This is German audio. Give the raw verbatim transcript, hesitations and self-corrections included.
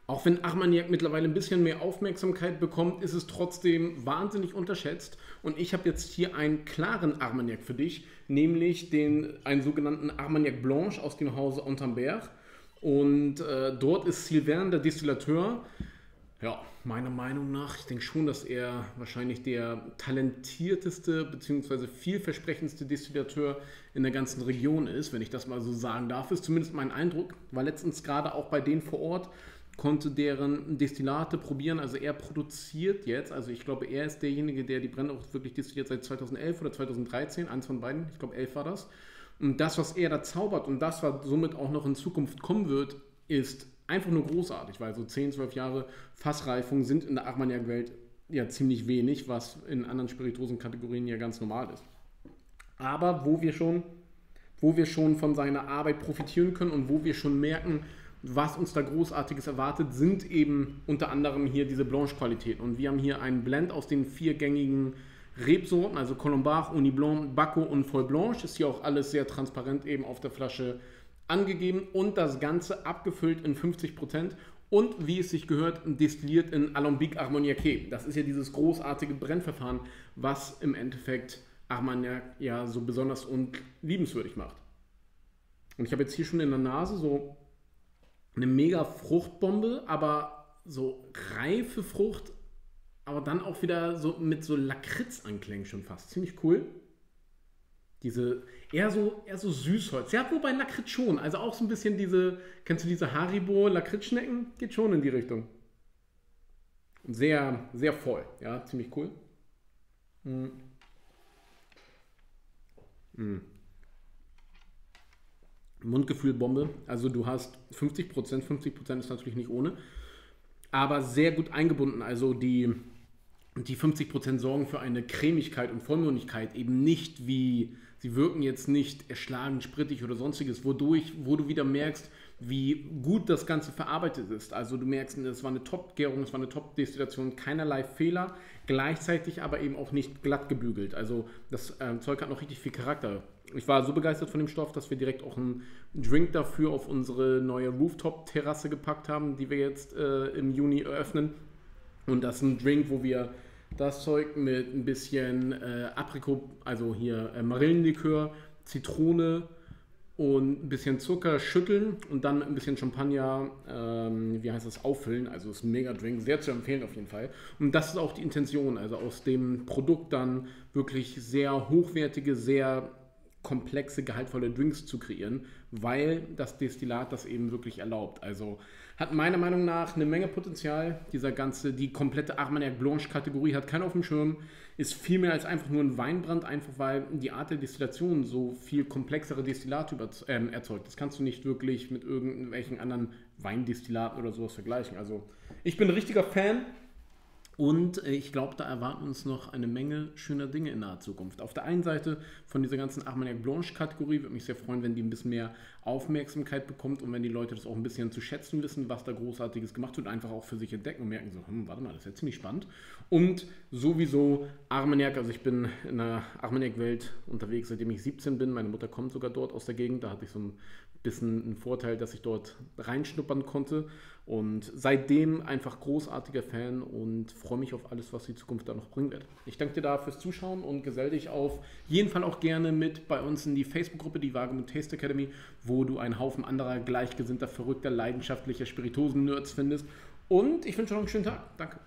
Auch wenn Armagnac mittlerweile ein bisschen mehr Aufmerksamkeit bekommt, ist es trotzdem wahnsinnig unterschätzt. Und ich habe jetzt hier einen klaren Armagnac für dich, nämlich den, einen sogenannten Armagnac Blanche aus dem Hause Entambert. Und äh, dort ist Sylvain der Destillateur. Ja, meiner Meinung nach, ich denke schon, dass er wahrscheinlich der talentierteste bzw. vielversprechendste Destillateur in der ganzen Region ist, wenn ich das mal so sagen darf. Ist zumindest mein Eindruck, war letztens gerade auch bei denen vor Ort, konnte deren Destillate probieren. Also er produziert jetzt, also ich glaube, er ist derjenige, der die Brände auch wirklich destilliert seit zweitausendelf oder zweitausenddreizehn, eins von beiden, ich glaube elf war das. Und das, was er da zaubert und das, was somit auch noch in Zukunft kommen wird, ist einfach nur großartig, weil so zehn, zwölf Jahre Fassreifung sind in der Armagnac-Welt ja ziemlich wenig, was in anderen Spirituosenkategorien ja ganz normal ist. Aber wo wir schon, wo wir schon von seiner Arbeit profitieren können und wo wir schon merken, was uns da Großartiges erwartet, sind eben unter anderem hier diese Blanche-Qualitäten. Und wir haben hier einen Blend aus den vier gängigen Rebsorten, also Colombard, Uni Blanc, Baco und Foy Blanche. Ist hier auch alles sehr transparent eben auf der Flasche angegeben und das Ganze abgefüllt in fünfzig Prozent und, wie es sich gehört, destilliert in Alambic Armagnac. Das ist ja dieses großartige Brennverfahren, was im Endeffekt Armagnac ja so besonders und liebenswürdig macht. Und ich habe jetzt hier schon in der Nase so eine mega Fruchtbombe, aber so reife Frucht, aber dann auch wieder so mit so Lakritz-Anklängen schon fast. Ziemlich cool. Diese, eher so, eher so Süßholz. Ja, wobei Lakritz schon. Also auch so ein bisschen diese, kennst du diese Haribo-Lakritzschnecken? Geht schon in die Richtung. Sehr, sehr voll. Ja, ziemlich cool. Mm. Mm. Mundgefühl-Bombe. Also du hast fünfzig Prozent, fünfzig Prozent ist natürlich nicht ohne, aber sehr gut eingebunden. Also die, die fünfzig Prozent sorgen für eine Cremigkeit und Vollmundigkeit, eben nicht wie, sie wirken jetzt nicht erschlagend, sprittig oder sonstiges, wodurch, wo du wieder merkst, wie gut das Ganze verarbeitet ist. Also du merkst, es war eine Top-Gärung, es war eine Top-Destillation, keinerlei Fehler, gleichzeitig aber eben auch nicht glatt gebügelt. Also das äh, Zeug hat noch richtig viel Charakter. Ich war so begeistert von dem Stoff, dass wir direkt auch einen Drink dafür auf unsere neue Rooftop-Terrasse gepackt haben, die wir jetzt äh, im Juni eröffnen. Und das ist ein Drink, wo wir das Zeug mit ein bisschen äh, Aprikot, also hier äh, Marillenlikör, Zitrone und ein bisschen Zucker schütteln und dann mit ein bisschen Champagner, ähm, wie heißt das, auffüllen. Also ist ein Mega-Drink, sehr zu empfehlen auf jeden Fall. Und das ist auch die Intention, also aus dem Produkt dann wirklich sehr hochwertige, sehr komplexe, gehaltvolle Drinks zu kreieren, weil das Destillat das eben wirklich erlaubt. Also hat meiner Meinung nach eine Menge Potenzial. Dieser ganze, die komplette Armagnac Blanche Kategorie hat keinen auf dem Schirm, ist viel mehr als einfach nur ein Weinbrand, einfach weil die Art der Destillation so viel komplexere Destillate über, äh, erzeugt. Das kannst du nicht wirklich mit irgendwelchen anderen Weindestillaten oder sowas vergleichen. Also ich bin ein richtiger Fan. Und ich glaube, da erwarten uns noch eine Menge schöner Dinge in naher Zukunft. Auf der einen Seite von dieser ganzen Armagnac Blanche-Kategorie würde mich sehr freuen, wenn die ein bisschen mehr Aufmerksamkeit bekommt und wenn die Leute das auch ein bisschen zu schätzen wissen, was da Großartiges gemacht wird, einfach auch für sich entdecken und merken so, hm, warte mal, das ist ja ziemlich spannend. Und sowieso Armagnac, also ich bin in der Armagnac-Welt unterwegs, seitdem ich siebzehn bin. Meine Mutter kommt sogar dort aus der Gegend, da hatte ich so ein bisschen einen Vorteil, dass ich dort reinschnuppern konnte. Und seitdem einfach großartiger Fan und freue mich auf alles, was die Zukunft da noch bringen wird. Ich danke dir da fürs Zuschauen und gesell dich auf jeden Fall auch gerne mit bei uns in die Facebook-Gruppe, die Wagemut Taste Academy, wo du einen Haufen anderer gleichgesinnter, verrückter, leidenschaftlicher Spirituosen-Nerds findest. Und ich wünsche dir noch einen schönen Tag. Danke.